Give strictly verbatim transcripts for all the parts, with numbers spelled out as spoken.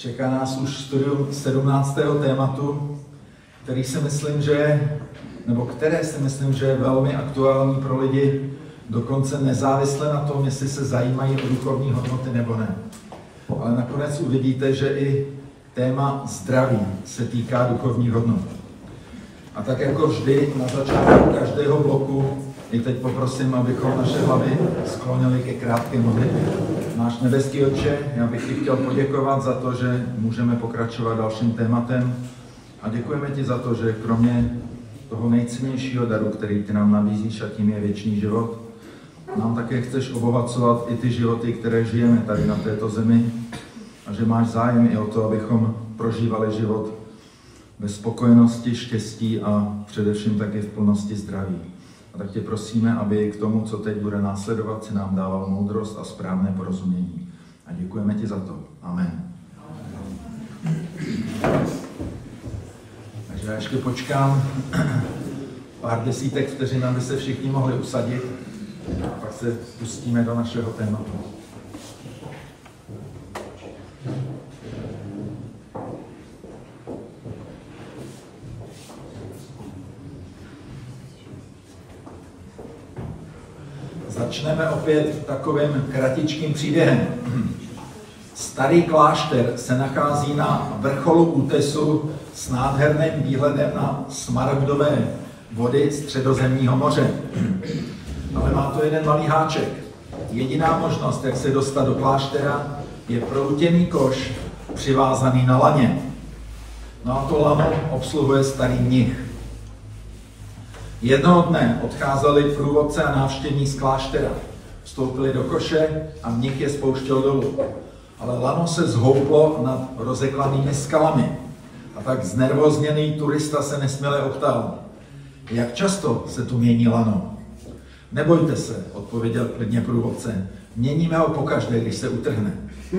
Čeká nás už studium sedmnáctého tématu, který si myslím, že je, nebo které si myslím, že je velmi aktuální pro lidi, dokonce nezávisle na tom, jestli se zajímají o duchovní hodnoty nebo ne. Ale nakonec uvidíte, že i téma zdraví se týká duchovních hodnot. A tak jako vždy na začátku každého bloku i teď poprosím, abychom naše hlavy sklonili ke krátké modlitbě. Náš nebeský Otče, já bych ti chtěl poděkovat za to, že můžeme pokračovat dalším tématem a děkujeme ti za to, že kromě toho nejcennějšího daru, který ty nám nabízíš, a tím je věčný život, nám také chceš obohacovat i ty životy, které žijeme tady na této zemi a že máš zájem i o to, abychom prožívali život ve spokojenosti, štěstí a především také v plnosti zdraví. A tak tě prosíme, aby k tomu, co teď bude následovat, si nám dával moudrost a správné porozumění. A děkujeme ti za to. Amen. Takže já ještě počkám pár desítek vteřin, aby se všichni mohli usadit. A pak se pustíme do našeho tématu. Začneme opět takovým kratičkým příběhem. Starý klášter se nachází na vrcholu útesu s nádherným výhledem na smaragdové vody Středozemního moře. Ale má to jeden malý háček. Jediná možnost, jak se dostat do kláštera, je proutěný koš přivázaný na laně. No a to lano obsluhuje starý mnich. Jednoho dne odcházeli průvodce a návštěvník z kláštera. Vstoupili do koše a mnich je spouštěl dolů. Ale lano se zhouplo nad rozeklanými skalami. A tak znervozněný turista se nesměle optal: jak často se tu mění lano? Nebojte se, odpověděl klidně průvodce. Měníme ho pokaždé, když se utrhne.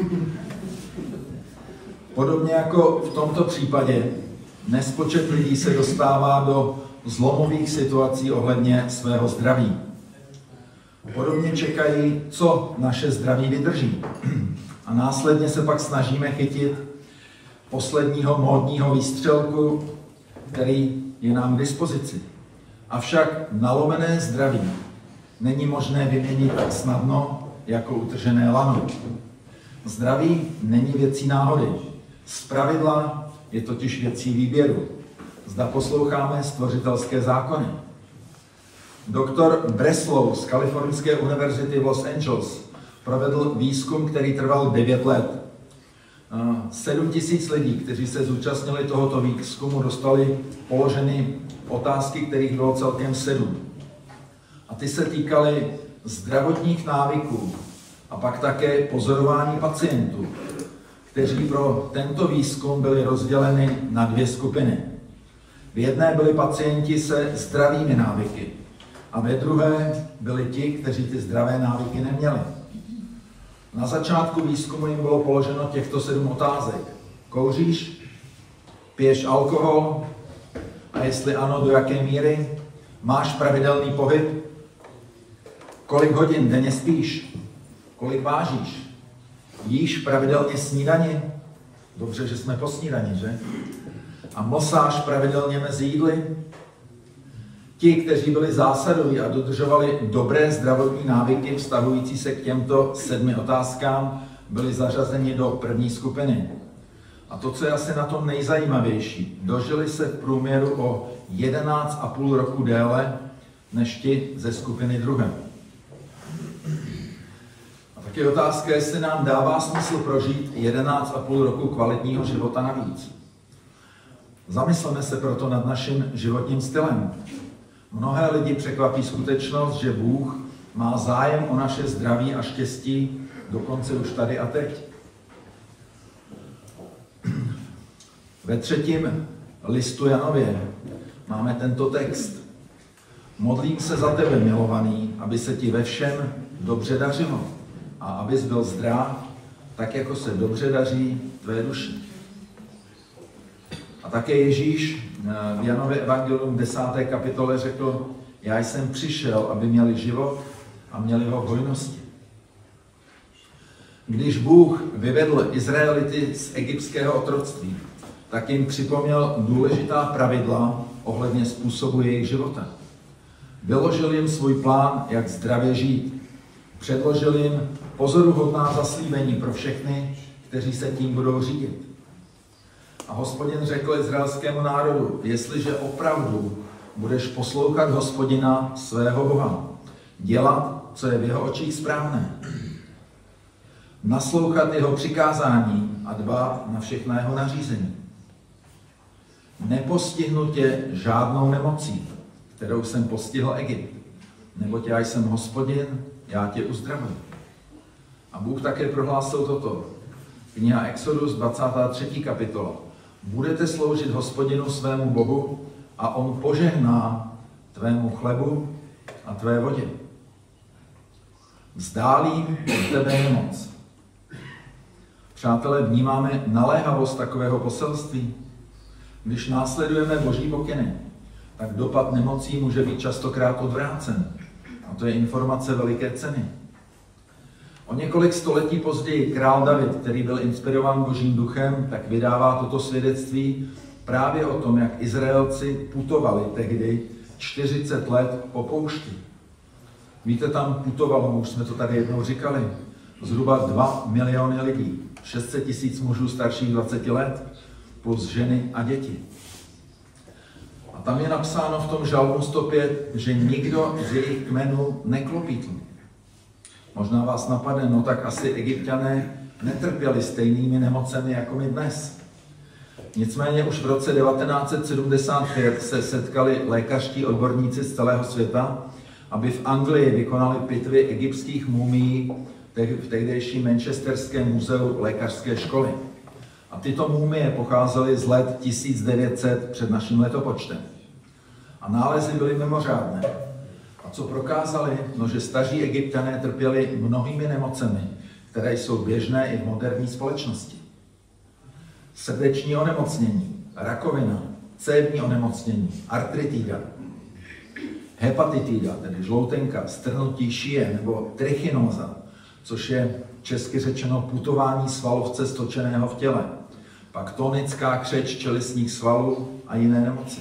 Podobně jako v tomto případě, nespočet lidí se dostává do zlomových situací ohledně svého zdraví. Podobně čekají, co naše zdraví vydrží. A následně se pak snažíme chytit posledního módního výstřelku, který je nám k dispozici. Avšak nalomené zdraví není možné vyměnit tak snadno, jako utržené lano. Zdraví není věcí náhody. Zpravidla je totiž věcí výběru. Zda posloucháme stvořitelské zákony. Doktor Breslow z Kalifornské univerzity v Los Angeles provedl výzkum, který trval devět let. Sedm tisíc lidí, kteří se zúčastnili tohoto výzkumu, dostali položeny otázky, kterých bylo celkem sedm. A ty se týkaly zdravotních návyků a pak také pozorování pacientů, kteří pro tento výzkum byli rozděleni na dvě skupiny. V jedné byli pacienti se zdravými návyky a ve druhé byli ti, kteří ty zdravé návyky neměli. Na začátku výzkumu jim bylo položeno těchto sedm otázek. Kouříš? Piješ alkohol? A jestli ano, do jaké míry? Máš pravidelný pohyb? Kolik hodin denně spíš? Kolik vážíš? Jíš pravidelně snídani? Dobře, že jsme po snídani, že? A mlsáš pravidelně mezi jídly? Ti, kteří byli zásadoví a dodržovali dobré zdravotní návyky vztahující se k těmto sedmi otázkám, byli zařazeni do první skupiny. A to, co je asi na tom nejzajímavější, dožili se v průměru o jedenáct a půl roku déle než ti ze skupiny druhé. A tak je otázka, jestli nám dává smysl prožít jedenáct a půl roku kvalitního života navíc. Zamysleme se proto nad naším životním stylem. Mnohé lidi překvapí skutečnost, že Bůh má zájem o naše zdraví a štěstí dokonce už tady a teď. Ve třetím listu Janově máme tento text. Modlím se za tebe, milovaný, aby se ti ve všem dobře dařilo a abys byl zdrav, tak jako se dobře daří tvé duši. A také Ježíš v Janově evangelium desáté kapitole řekl: já jsem přišel, aby měli život a měli ho v hojnosti. Když Bůh vyvedl Izraelity z egyptského otroctví, tak jim připomněl důležitá pravidla ohledně způsobu jejich života. Vyložil jim svůj plán, jak zdravě žít. Předložil jim pozoruhodná zaslíbení pro všechny, kteří se tím budou řídit. A Hospodin řekl izraelskému národu, jestliže opravdu budeš poslouchat Hospodina svého Boha, dělat, co je v jeho očích správné, naslouchat jeho přikázání a dbát na všechna jeho nařízení. Nepostihnu tě žádnou nemocí, kterou jsem postihl Egypt, neboť já jsem Hospodin, já tě uzdravuji. A Bůh také prohlásil toto. Kniha Exodus, dvacátá třetí kapitola. Budete sloužit Hospodinu svému Bohu a on požehná tvému chlebu a tvé vodě. Vzdálím od tebe nemoc. Přátelé, vnímáme naléhavost takového poselství. Když následujeme Boží pokyny, tak dopad nemocí může být častokrát odvrácen. A to je informace veliké ceny. O několik století později král David, který byl inspirován Božím duchem, tak vydává toto svědectví právě o tom, jak Izraelci putovali tehdy čtyřicet let po poušti. Víte, tam putovalo, už jsme to tady jednou říkali, zhruba dva miliony lidí, šest set tisíc mužů starších dvaceti let, plus ženy a děti. A tam je napsáno v tom žalmu sto pět, že nikdo z jejich kmenů neklopítl. Možná vás napadne, no tak asi Egypťané netrpěli stejnými nemocemi jako my dnes. Nicméně už v roce devatenáct set sedmdesát pět se setkali lékařští odborníci z celého světa, aby v Anglii vykonali pitvy egyptských mumií v tehdejším Manchesterském muzeu lékařské školy. A tyto mumie pocházely z let tisíc devět set před naším letopočtem. A nálezy byly mimořádné. A co prokázali? No, že staří Egypťané trpěli mnohými nemocemi, které jsou běžné i v moderní společnosti. Srdeční onemocnění, rakovina, cévní onemocnění, artritída, hepatitída, tedy žloutenka, strnutí šíje nebo trichinóza, což je česky řečeno putování svalovce stočeného v těle, pak tonická křeč čelistních svalů a jiné nemoci.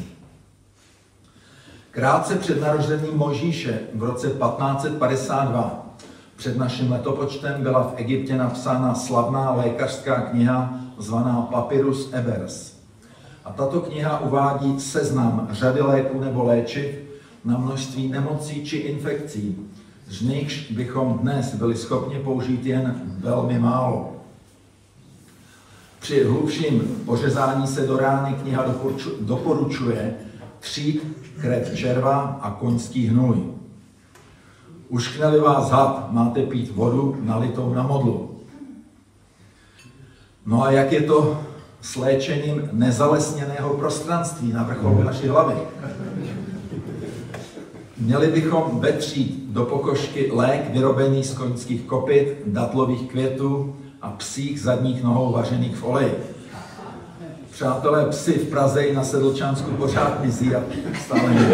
Krátce před narozením Mojžíše v roce patnáct set padesát dva před naším letopočtem byla v Egyptě napsána slavná lékařská kniha zvaná Papyrus Ebers. A tato kniha uvádí seznam řady léků nebo léčiv na množství nemocí či infekcí, z nichž bychom dnes byli schopni použít jen velmi málo. Při hlubším pořezání se do rány kniha doporučuje třít krev červa a koňský hnůj. Uškne-li vás had, máte pít vodu nalitou na modlu. No a jak je to s léčením nezalesněného prostranství na vrcholu naší hlavy? Měli bychom vetřít do pokožky lék vyrobený z koňských kopyt, datlových květů a psích zadních nohou vařených v oleji. Přátelé, psy v Praze i na Sedlčansku pořád mizí a stále nic.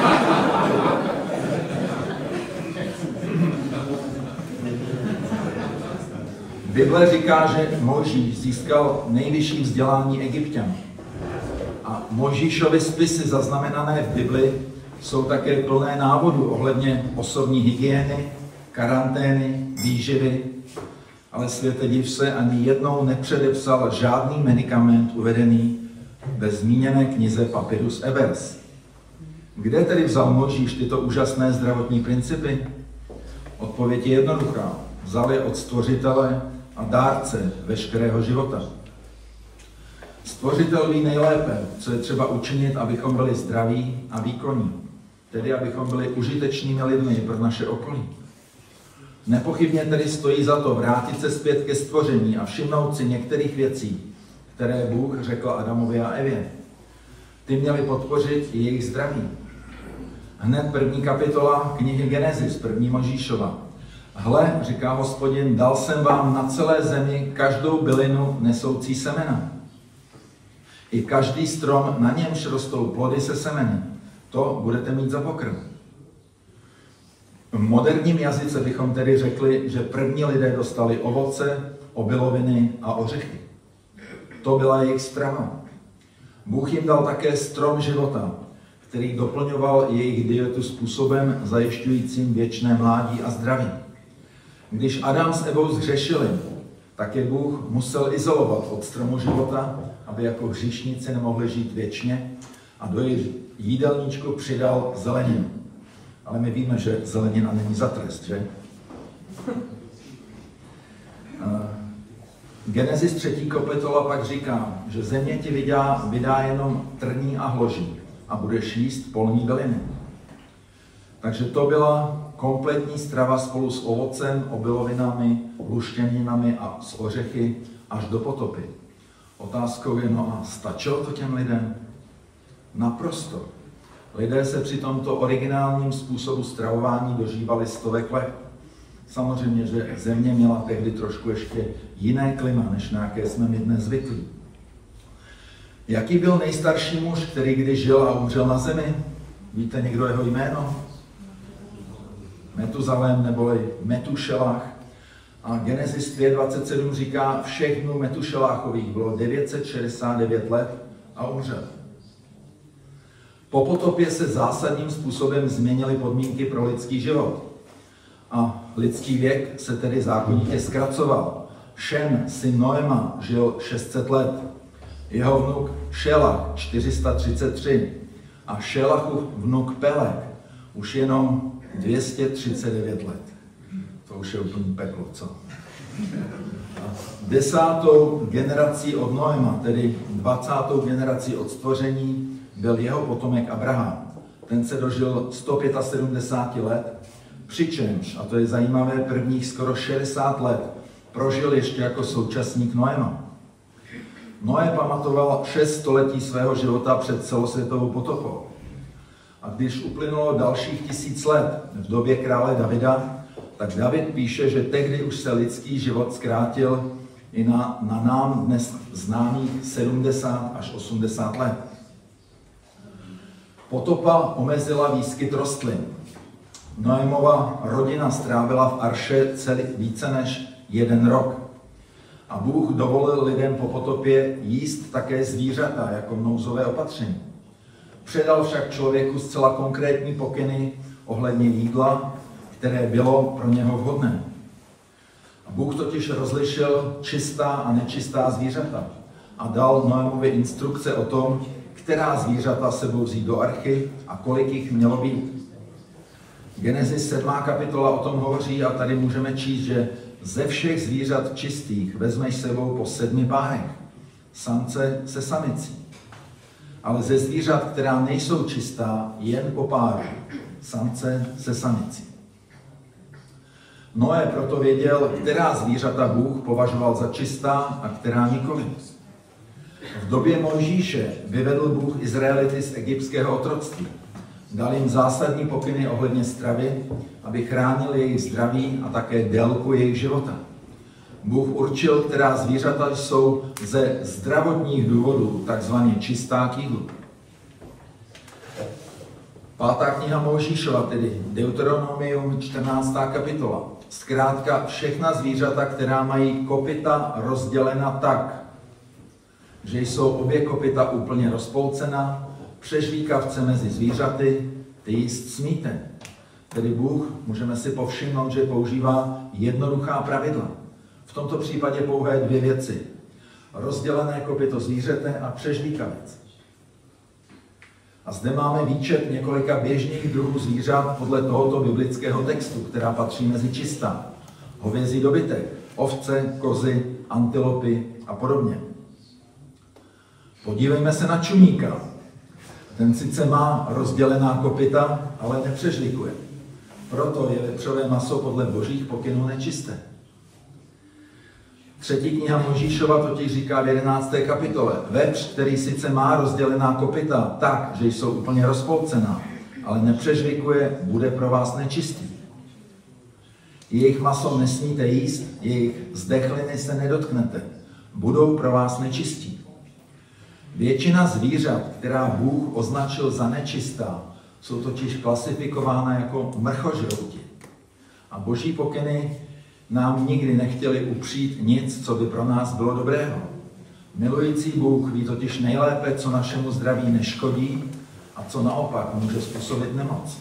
Bible říká, že Mojžíš získal nejvyšší vzdělání Egypťanů. A Mojžíšovy spisy zaznamenané v Bibli jsou také plné návodů ohledně osobní hygieny, karantény, výživy, ale světe div se, ani jednou nepředepsal žádný medikament uvedený ve zmíněné knize Papyrus Ebers. Kde tedy vzal Mojžíš tyto úžasné zdravotní principy? Odpověď je jednoduchá. Vzal je od Stvořitele a dárce veškerého života. Stvořitel ví nejlépe, co je třeba učinit, abychom byli zdraví a výkonní, tedy abychom byli užitečnými lidmi pro naše okolí. Nepochybně tedy stojí za to vrátit se zpět ke stvoření a všimnout si některých věcí, které Bůh řekl Adamovi a Evě. Ty měly podpořit i jejich zdraví. Hned první kapitola knihy Genesis, první Mojžíšova. Hle, říká Hospodin, dal jsem vám na celé zemi každou bylinu nesoucí semena. I každý strom, na němž rostou plody se semeny. To budete mít za pokrm. V moderním jazyce bychom tedy řekli, že první lidé dostali ovoce, obiloviny a ořechy. To byla jejich strava. Bůh jim dal také strom života, který doplňoval jejich dietu způsobem zajišťujícím věčné mládí a zdraví. Když Adam s Evou zhřešili, tak je Bůh musel izolovat od stromu života, aby jako hříšníci nemohli žít věčně, a do jejich jídelníčku přidal zeleninu. Ale my víme, že zelenina není za trest, že? Genesis třetí kapitola pak říká, že země ti vydá, vydá jenom trní a hloží a budeš jíst polní byliny. Takže to byla kompletní strava spolu s ovocem, obilovinami, luštěninami a s ořechy až do potopy. Otázkou je, no a stačilo to těm lidem? Naprosto. Lidé se při tomto originálním způsobu stravování dožívali stovek let. Samozřejmě, že země měla tehdy trošku ještě jiné klima, než na jaké jsme my dnes zvyklí. Jaký byl nejstarší muž, který kdy žil a umřel na zemi? Víte někdo jeho jméno? Metuzalém neboli Metušelach. A Genesis dva dvacet sedm říká, všech dnů Metušeláchových bylo devět set šedesát devět let a umřel. Po potopě se zásadním způsobem změnily podmínky pro lidský život. A lidský věk se tedy zákonitě zkracoval. Šem, syn Noema, žil šest set let. Jeho vnuk Šelach čtyři sta třicet tři. A Šelachův vnuk Pelek už jenom dvě stě třicet devět let. To už je úplný peklo, co? A desátou generací od Noema, tedy dvacátou generací od stvoření, byl jeho potomek Abraham. Ten se dožil sto sedmdesát pět let, přičemž, a to je zajímavé, prvních skoro šedesát let prožil ještě jako současník Noema. Noé pamatoval šest století svého života před celosvětovou potopou. A když uplynulo dalších tisíc let v době krále Davida, tak David píše, že tehdy už se lidský život zkrátil i na, na nám dnes známých sedmdesát až osmdesát let. Potopa omezila výskyt rostlin. Noémova rodina strávila v Arše celý více než jeden rok. A Bůh dovolil lidem po potopě jíst také zvířata jako nouzové opatření. Předal však člověku zcela konkrétní pokyny ohledně jídla, které bylo pro něho vhodné. A Bůh totiž rozlišil čistá a nečistá zvířata a dal Noémovi instrukce o tom, která zvířata sebou vzít do archy a kolik jich mělo být. Genesis sedmá kapitola o tom hovoří a tady můžeme číst, že ze všech zvířat čistých vezmeš sebou po sedmi párech, samce se samicí. Ale ze zvířat, která nejsou čistá, jen po páru, samce se samicí. Noé proto věděl, která zvířata Bůh považoval za čistá a která nikoli. V době Mojžíše vyvedl Bůh Izraelity z egyptského otroctví. Dal jim zásadní pokyny ohledně stravy, aby chránil jejich zdraví a také délku jejich života. Bůh určil, která zvířata jsou ze zdravotních důvodů takzvaně čistá k jídlu. Pátá kniha Mojžíšova, tedy Deuteronomium čtrnáctá kapitola. Zkrátka všechna zvířata, která mají kopyta rozdělena tak, že jsou obě kopyta úplně rozpolcena, přežvíkavce mezi zvířaty, ty jíst smíte. Tedy Bůh, můžeme si povšimnout, že používá jednoduchá pravidla. V tomto případě pouhé dvě věci. Rozdělené kopyto zvířete a přežvíkavec. A zde máme výčet několika běžných druhů zvířat podle tohoto biblického textu, která patří mezi čistá. Hovězí dobytek, ovce, kozy, antilopy a podobně. Podívejme se na čumíka. Ten sice má rozdělená kopyta, ale nepřežvíkuje. Proto je vepřové maso podle božích pokynů nečisté. Třetí kniha Mojžíšova totiž říká v jedenácté kapitole, vepř, který sice má rozdělená kopyta tak, že jsou úplně rozpolcená, ale nepřežvíkuje, bude pro vás nečistý. Jejich maso nesmíte jíst, jejich zdechliny se nedotknete, budou pro vás nečistí. Většina zvířat, která Bůh označil za nečistá, jsou totiž klasifikována jako mrchožrouti. a boží pokyny nám nikdy nechtěli upřít nic, co by pro nás bylo dobrého. Milující Bůh ví totiž nejlépe, co našemu zdraví neškodí a co naopak může způsobit nemoc.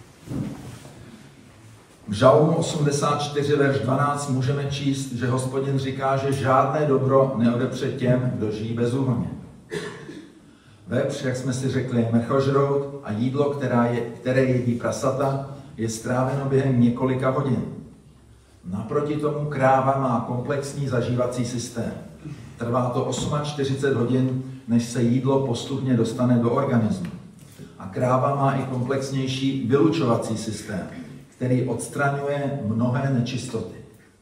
V Žalmu osmdesát čtyři, verš dvanáct můžeme číst, že Hospodin říká, že žádné dobro neodepře těm, kdo žijí bezúhonně. Vepř, jak jsme si řekli, je mrchožrout a jídlo, která je, které jedí prasata, je stráveno během několika hodin. Naproti tomu kráva má komplexní zažívací systém. Trvá to čtyřicet osm hodin, než se jídlo postupně dostane do organismu. A kráva má i komplexnější vylučovací systém, který odstraňuje mnohé nečistoty.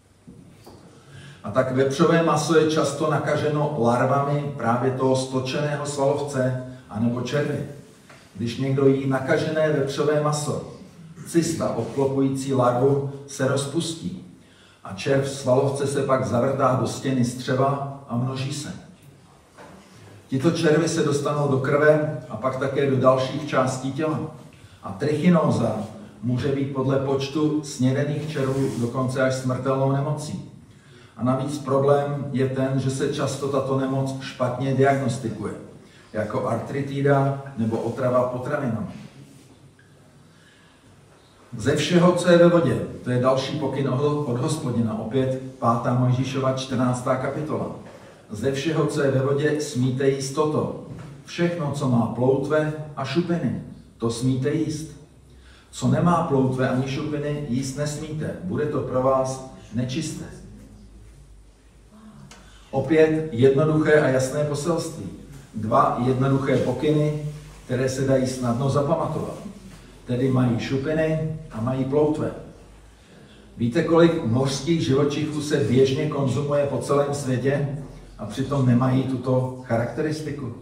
A tak vepřové maso je často nakaženo larvami právě toho stočeného svalovce anebo červy. Když někdo jí nakažené vepřové maso, cysta obklopující larvu se rozpustí a červ svalovce se pak zavrtá do stěny střeva a množí se. Tito červy se dostanou do krve a pak také do dalších částí těla. A trichinóza může být podle počtu snědených červů dokonce až smrtelnou nemocí. A navíc problém je ten, že se často tato nemoc špatně diagnostikuje, jako artritida nebo otrava potravinami. Ze všeho, co je ve vodě, to je další pokyn od Hospodina, opět pátá Mojžíšova čtrnáctá kapitola. Ze všeho, co je ve vodě, smíte jíst toto. Všechno, co má ploutve a šupiny, to smíte jíst. Co nemá ploutve ani šupiny, jíst nesmíte. Bude to pro vás nečisté. Opět jednoduché a jasné poselství. Dva jednoduché pokyny, které se dají snadno zapamatovat. Tedy mají šupiny a mají ploutve. Víte, kolik mořských živočichů se běžně konzumuje po celém světě a přitom nemají tuto charakteristiku?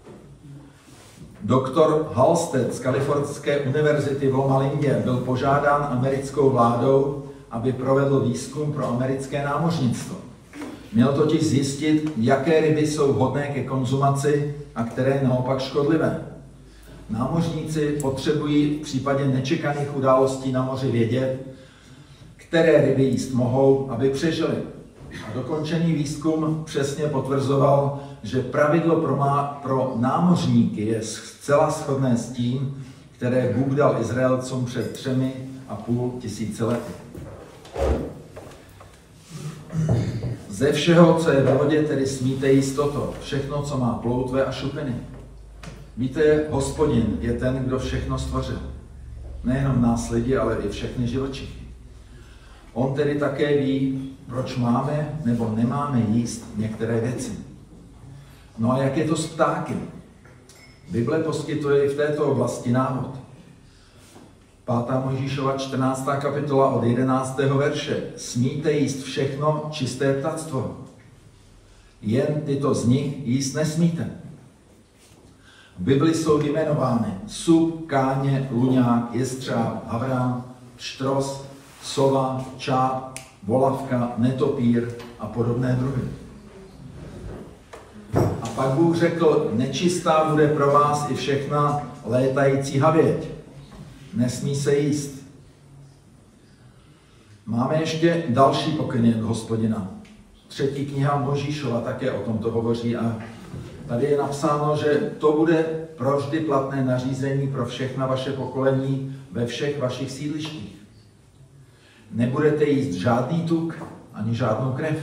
Doktor Halstead z Kalifornské univerzity v Loma Lindě byl požádán americkou vládou, aby provedl výzkum pro americké námořnictvo. Měl totiž zjistit, jaké ryby jsou vhodné ke konzumaci a které naopak škodlivé. Námořníci potřebují v případě nečekaných událostí na moři vědět, které ryby jíst mohou, aby přežili. A dokončený výzkum přesně potvrzoval, že pravidlo pro, má, pro námořníky je zcela shodné s tím, které Bůh dal Izraelcům před třemi a půl tisíci lety. Ze všeho, co je ve vodě, tedy smíte jíst toto, všechno, co má ploutve a šupiny. Víte, Hospodin je ten, kdo všechno stvořil. Nejenom nás lidi, ale i všechny živočichy. On tedy také ví, proč máme nebo nemáme jíst některé věci. No a jak je to s ptáky? Bible poskytuje i v této oblasti návod. pátá Mojžíšova čtrnáctá kapitola od jedenáctého verše. Smíte jíst všechno čisté ptactvo. Jen tyto z nich jíst nesmíte. V Bibli jsou vyjmenovány sup, káně, luňák, jestřáb, havrán, štros, sova, čáp, volavka, netopír a podobné druhy. A pak Bůh řekl, nečistá bude pro vás i všechna létající havěť. Nesmí se jíst. Máme ještě další pokyny od Hospodina. Třetí kniha Mojžíšova také o tomto hovoří a tady je napsáno, že to bude provždy platné nařízení pro všechna vaše pokolení ve všech vašich sídlištích. Nebudete jíst žádný tuk ani žádnou krev.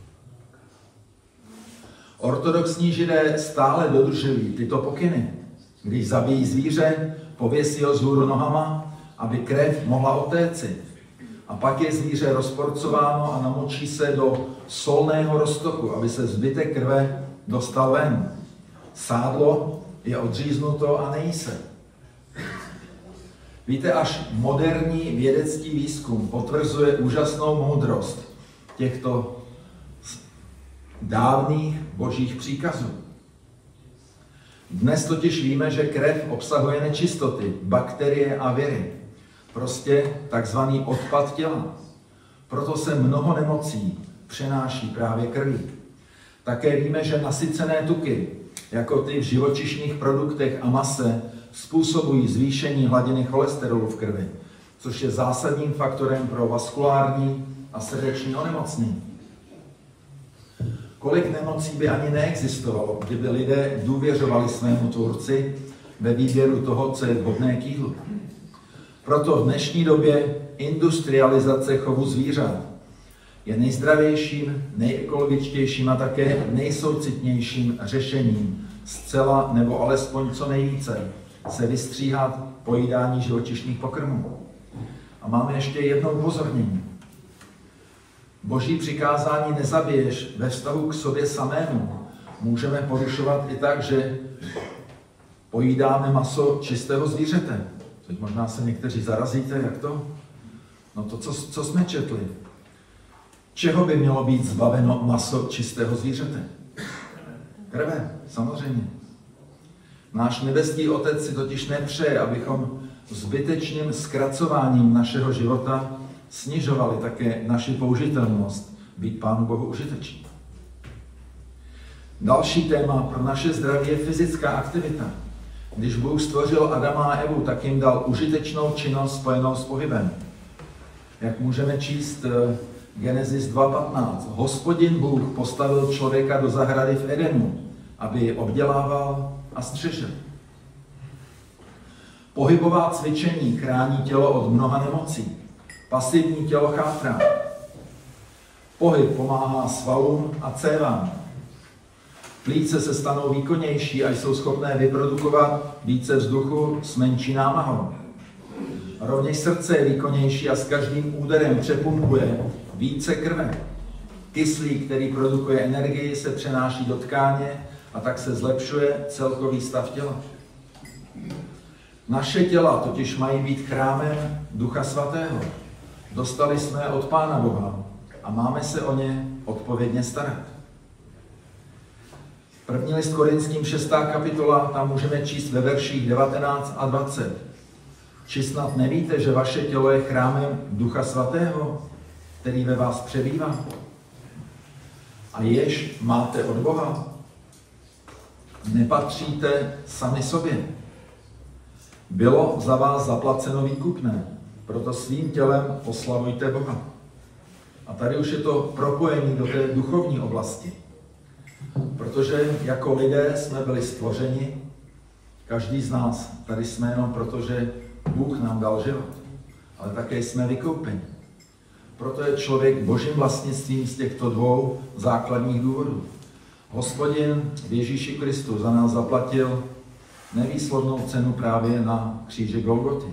Ortodoxní Židé stále dodržují tyto pokyny. Když zabijí zvíře, pověsí ho vzhůru nohama, aby krev mohla otéci. A pak je zvíře rozporcováno a namočí se do solného roztoku, aby se zbytek krve dostal ven. Sádlo je odříznuto a nejí se. Víte, až moderní vědecký výzkum potvrzuje úžasnou moudrost těchto dávných božích příkazů. Dnes totiž víme, že krev obsahuje nečistoty, bakterie a viry. Prostě takzvaný odpad těla. Proto se mnoho nemocí přenáší právě krví. Také víme, že nasycené tuky, jako ty v živočišných produktech a mase, způsobují zvýšení hladiny cholesterolu v krvi, což je zásadním faktorem pro vaskulární a srdeční onemocnění. Kolik nemocí by ani neexistovalo, kdyby lidé důvěřovali svému tvůrci ve výběru toho, co je vhodné k jídlu. Proto v dnešní době industrializace chovu zvířat je nejzdravějším, nejekologičtějším a také nejsoucitnějším řešením zcela nebo alespoň co nejvíce se vystříhat pojídání živočišných pokrmů. A máme ještě jedno upozornění. Boží přikázání nezabiješ ve vztahu k sobě samému můžeme porušovat i tak, že pojídáme maso čistého zvířete. Teď možná se někteří zarazíte, jak to? No to, co, co jsme četli. Čeho by mělo být zbaveno maso čistého zvířete? Krve, samozřejmě. Náš nebeský Otec si totiž nepřeje, abychom zbytečným zkracováním našeho života snižovali také naši použitelnost, být Pánu Bohu užiteční. Další téma pro naše zdraví je fyzická aktivita. Když Bůh stvořil Adama a Evu, tak jim dal užitečnou činnost spojenou s pohybem. Jak můžeme číst Genesis dva patnáct. Hospodin Bůh postavil člověka do zahrady v Edenu, aby ji obdělával a střežil. Pohybová cvičení chrání tělo od mnoha nemocí. Pasivní tělo chátrá. Pohyb pomáhá svalům a cévám. Plíce se stanou výkonnější a jsou schopné vyprodukovat více vzduchu s menší námahou. Rovněž srdce je výkonnější a s každým úderem přepumpuje více krve. Kyslík, který produkuje energii, se přenáší do tkáně a tak se zlepšuje celkový stav těla. Naše těla totiž mají být chrámem Ducha Svatého. Dostali jsme od Pána Boha a máme se o ně odpovědně starat. První list Korinským šestá kapitola, tam můžeme číst ve verších devatenáct a dvacet. Či snad nevíte, že vaše tělo je chrámem Ducha Svatého, který ve vás přebývá? A jež máte od Boha? Nepatříte sami sobě. Bylo za vás zaplaceno výkupné, proto svým tělem oslavujte Boha. A tady už je to propojení do té duchovní oblasti. Protože jako lidé jsme byli stvořeni, každý z nás, tady jsme jenom proto, že Bůh nám dal život, ale také jsme vykoupeni. Proto je člověk božím vlastnictvím z těchto dvou základních důvodů. Hospodin v Ježíši Kristu za nás zaplatil nevýslovnou cenu právě na kříži Golgoty.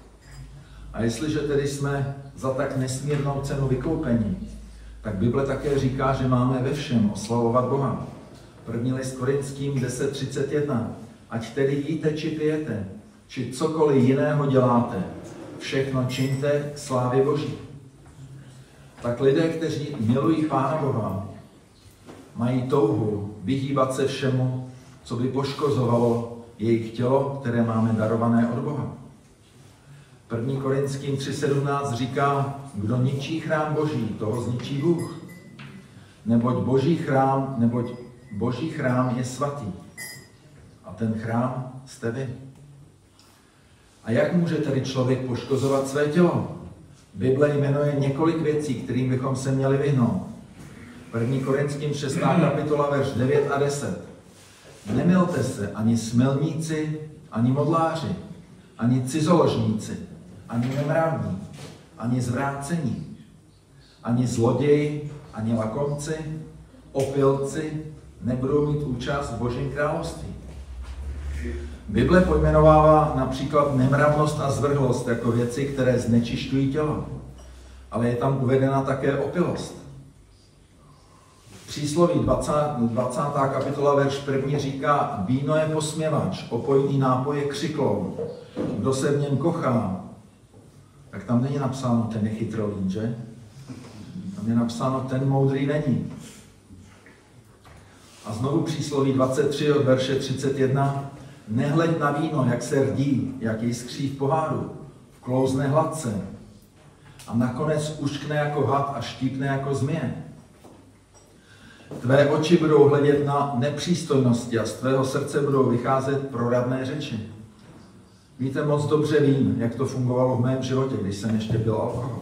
A jestliže tedy jsme za tak nesmírnou cenu vykoupení, tak Bible také říká, že máme ve všem oslavovat Boha. První list Korinským deset třicet jedna. Ať tedy jíte či pijete, či cokoliv jiného děláte, všechno čiňte k slávě Boží. Tak lidé, kteří milují Pána Boha, mají touhu vyhýbat se všemu, co by poškozovalo jejich tělo, které máme darované od Boha. První Korinským tři sedmnáct říká, kdo ničí chrám Boží, toho zničí Bůh. Neboť Boží chrám, neboť Boží chrám je svatý. A ten chrám jste vy. A jak může tedy člověk poškozovat své tělo? Bible jmenuje několik věcí, kterým bychom se měli vyhnout. První Korinským šestá kapitola, verš devět a deset. Nemilte se ani smilníci, ani modláři, ani cizoložníci, ani nemravní, ani zvrácení, ani zloději, ani lakomci, opilci nebudou mít účast v Božím království. Bible pojmenovává například nemravnost a zvrhlost jako věci, které znečišťují tělo, ale je tam uvedena také opilost. Přísloví dvacátá kapitola, verš první říká, víno je posměvač, opojný nápoj je křiklou, kdo se v něm kochá. Tak tam není napsáno, ten je chytrolín, že? Tam je napsáno, ten moudrý není. A znovu přísloví dvacet tři od verše třicet jedna, nehleď na víno, jak se rdí, jak jiskří v poháru, vklouzne hladce a nakonec uškne jako had a štípne jako zmije. Tvé oči budou hledět na nepřístojnosti a z tvého srdce budou vycházet proradné řeči. Víte, moc dobře vím, jak to fungovalo v mém životě, když jsem ještě pil alkohol.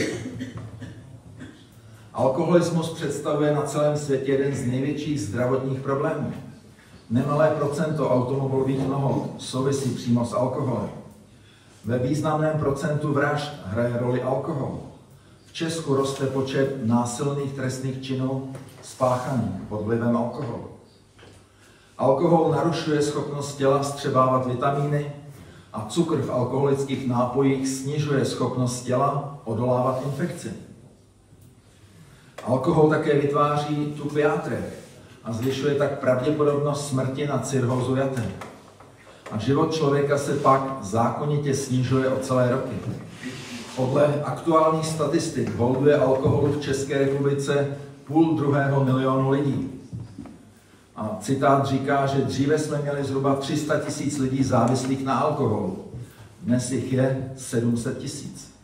Alkoholismus představuje na celém světě jeden z největších zdravotních problémů. Nemalé procento automobilových nehod souvisí přímo s alkoholem. Ve významném procentu vražd hraje roli alkohol. V Česku roste počet násilných trestných činů spáchaných pod vlivem alkoholu. Alkohol narušuje schopnost těla vstřebávat vitamíny a cukr v alkoholických nápojích snižuje schopnost těla odolávat infekci. Alkohol také vytváří tuk v játrech a zvyšuje tak pravděpodobnost smrti na cirhózu jater. A život člověka se pak zákonitě snižuje o celé roky. Podle aktuálních statistik holduje alkoholu v České republice půl druhého milionu lidí. A citát říká, že dříve jsme měli zhruba tři sta tisíc lidí závislých na alkoholu. Dnes jich je sedm set tisíc.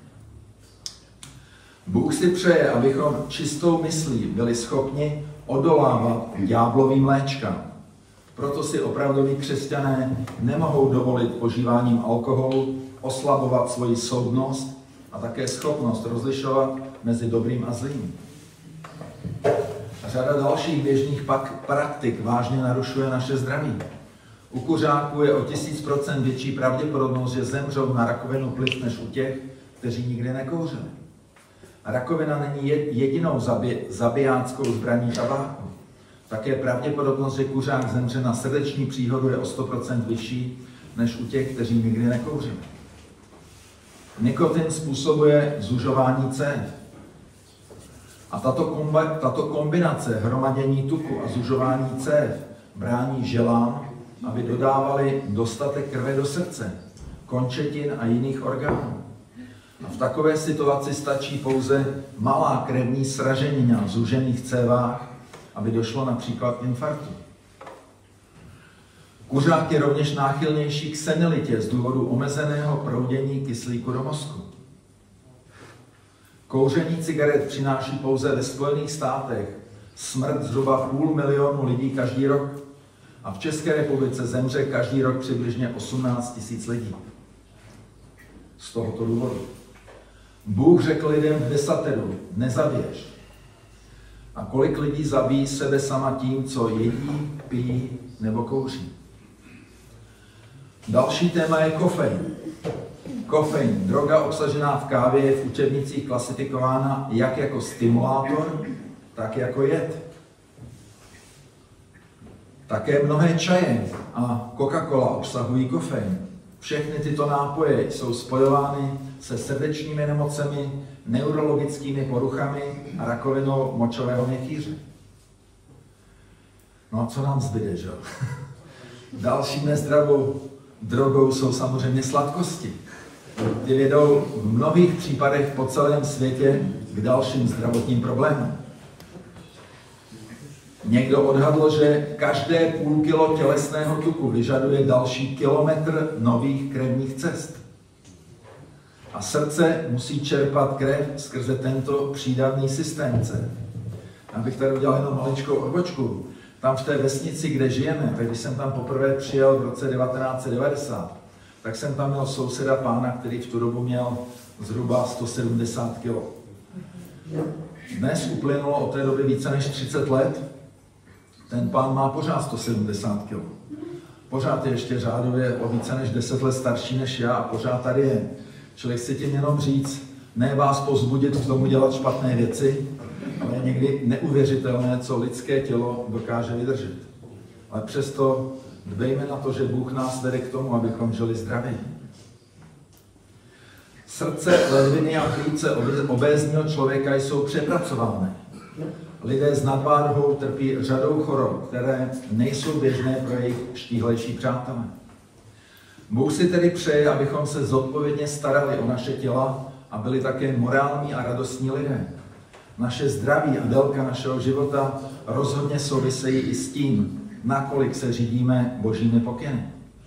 Bůh si přeje, abychom čistou myslí byli schopni odolávat ďáblovým léčkám. Proto si opravdoví křesťané nemohou dovolit požíváním alkoholu oslabovat svoji soudnost a také schopnost rozlišovat mezi dobrým a zlým. Řada dalších běžných praktik vážně narušuje naše zdraví. U kuřáků je o tisíc procent větší pravděpodobnost, že zemřou na rakovinu plic než u těch, kteří nikdy nekouřili. Rakovina není jedinou zabijáckou zbraní tabáku. Také pravděpodobnost, že kuřák zemře na srdeční příhodu, je o sto procent vyšší než u těch, kteří nikdy nekouřili. Nikotin způsobuje zužování cév. A tato, kombi, tato kombinace hromadění tuku a zužování cév brání žilám, aby dodávali dostatek krve do srdce, končetin a jiných orgánů. A v takové situaci stačí pouze malá krevní sraženina v zúžených cévách, aby došlo například k infarktu. Kuřák je rovněž náchylnější k senilitě z důvodu omezeného proudění kyslíku do mozku. Kouření cigaret přináší pouze ve Spojených státech smrt zhruba půl milionu lidí každý rok a v České republice zemře každý rok přibližně osmnáct tisíc lidí. Z tohoto důvodu. Bůh řekl lidem v desateru, nezabiješ. A kolik lidí zabíjí sebe sama tím, co jedí, pijí nebo kouří. Další téma je kofein. Kofein, droga obsažená v kávě, je v učebnicích klasifikována jak jako stimulátor, tak jako jed. Také mnohé čaje a Coca-Cola obsahují kofein. Všechny tyto nápoje jsou spojovány se srdečními nemocemi, neurologickými poruchami a rakovinou močového měchýře. No a co nám zbyde, že? Další nezdravou drogou jsou samozřejmě sladkosti. Ty vedou v mnohých případech po celém světě k dalším zdravotním problémům. Někdo odhadl, že každé půl kilo tělesného tuku vyžaduje další kilometr nových krevních cest. A srdce musí čerpat krev skrze tento přídavný systém cév. Abych tady udělal jenom maličkou odbočku. Tam v té vesnici, kde žijeme, tak když jsem tam poprvé přijel v roce devatenáct set devadesát, tak jsem tam měl souseda pána, který v tu dobu měl zhruba sto sedmdesát kilo. Dnes uplynulo od té doby více než třicet let. Ten pán má pořád sto sedmdesát kilo. Pořád je ještě řádově o více než deset let starší než já a pořád tady je. Čili chci tím jenom říct, ne vás povzbudit k tomu dělat špatné věci, ale je někdy neuvěřitelné, co lidské tělo dokáže vydržet. Ale přesto dbejme na to, že Bůh nás vede k tomu, abychom žili zdravě. Srdce, ledviny a plíce obézního člověka jsou přepracované. Lidé s nadváhou trpí řadou chorob, které nejsou běžné pro jejich štíhlejší přátelé. Bůh si tedy přeje, abychom se zodpovědně starali o naše těla a byli také morální a radostní lidé. Naše zdraví a délka našeho života rozhodně souvisejí i s tím, nakolik se řídíme božími pokyny.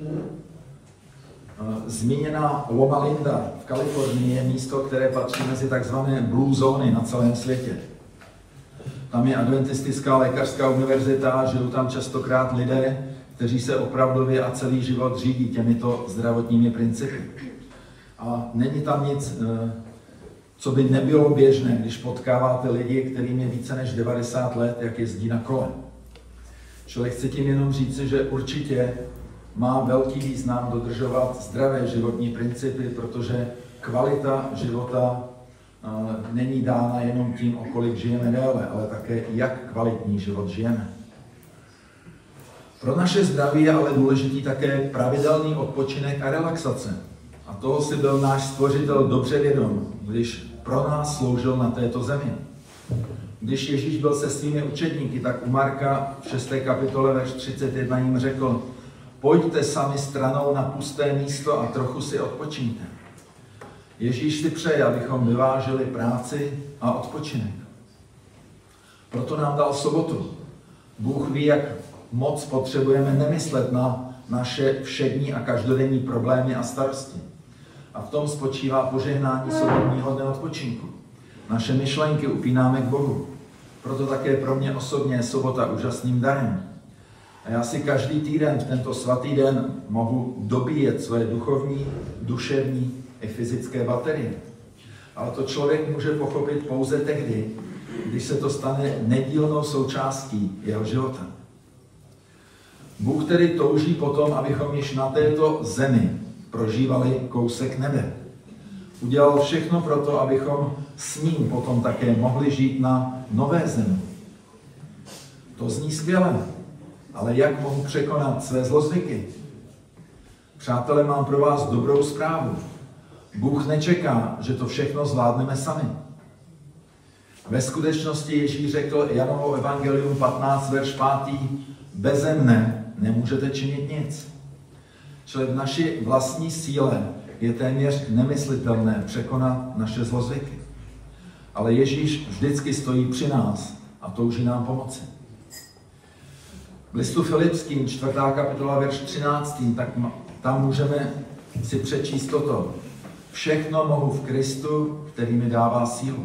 Zmíněná Loma Linda v Kalifornii je místo, které patří mezi takzvané blue zóny na celém světě. Tam je adventistická lékařská univerzita a žijou tam častokrát lidé, kteří se opravdově a celý život řídí těmito zdravotními principy. A není tam nic, co by nebylo běžné, když potkáváte lidi, kterým je více než devadesát let, jak jezdí na kole. Člověk chce tím jenom říct, že určitě má velký význam dodržovat zdravé životní principy, protože kvalita života není dána jenom tím, o kolik žijeme déle, ale také, jak kvalitní život žijeme. Pro naše zdraví je ale důležitý také pravidelný odpočinek a relaxace. A toho si byl náš Stvořitel dobře vědom, když pro nás sloužil na této zemi. Když Ježíš byl se svými učedníky, tak u Marka v šesté kapitole verš třicet jedna jim řekl: pojďte sami stranou na pusté místo a trochu si odpočiňte. Ježíš si přeje, abychom vyvážili práci a odpočinek. Proto nám dal sobotu. Bůh ví, jak moc potřebujeme nemyslet na naše všední a každodenní problémy a starosti. A v tom spočívá požehnání sobotního dne odpočinku. Naše myšlenky upínáme k Bohu. Proto také pro mě osobně je sobota úžasným darem. A já si každý týden v tento svatý den mohu dobíjet své duchovní, duševní i fyzické baterie. Ale to člověk může pochopit pouze tehdy, když se to stane nedílnou součástí jeho života. Bůh tedy touží potom, abychom již na této zemi prožívali kousek nebe. Udělal všechno pro to, abychom s ním potom také mohli žít na nové zemi. To zní skvěle, ale jak mohu překonat své zlozvyky? Přátelé, mám pro vás dobrou zprávu. Bůh nečeká, že to všechno zvládneme sami. Ve skutečnosti Ježíš řekl Janovo evangelium patnáct, verš pátý, beze mne nemůžete činit nic. Čili v naší vlastní síle je téměř nemyslitelné překonat naše zlozvyky. Ale Ježíš vždycky stojí při nás a touží nám pomoci. V listu Filipským, čtvrtá kapitola, verš třináct, tak tam můžeme si přečíst toto. Všechno mohu v Kristu, který mi dává sílu.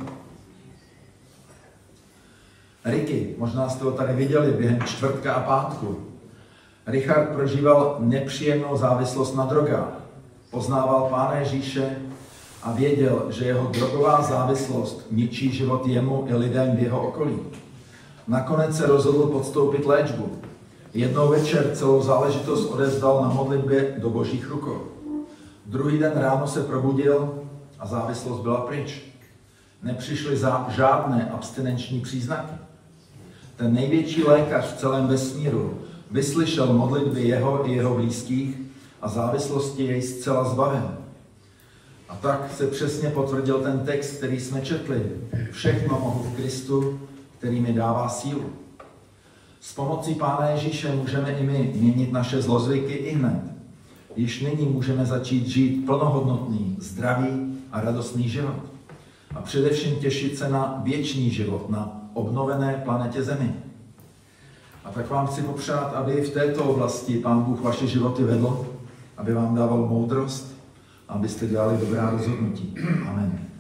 Ricky, možná jste ho tady viděli během čtvrtka a pátku. Richard prožíval nepříjemnou závislost na drogách. Poznával Pána Ježíše a věděl, že jeho drogová závislost ničí život jemu i lidem v jeho okolí. Nakonec se rozhodl podstoupit léčbu. Jednou večer celou záležitost odevzdal na modlitbě do Božích rukou. Druhý den ráno se probudil a závislost byla pryč. Nepřišly za žádné abstinenční příznaky. Ten největší lékař v celém vesmíru vyslyšel modlitby jeho i jeho blízkých a závislosti jej zcela zbavil. A tak se přesně potvrdil ten text, který jsme četli. Všechno mohu v Kristu, který mi dává sílu. S pomocí Pána Ježíše můžeme i my měnit naše zlozvyky ihned. Již nyní můžeme začít žít plnohodnotný, zdravý a radostný život. A především těšit se na věčný život, na obnovené planetě Zemi. A tak vám chci popřát, aby v této oblasti Pán Bůh vaše životy vedl, aby vám dával moudrost, abyste dělali dobrá rozhodnutí. Amen.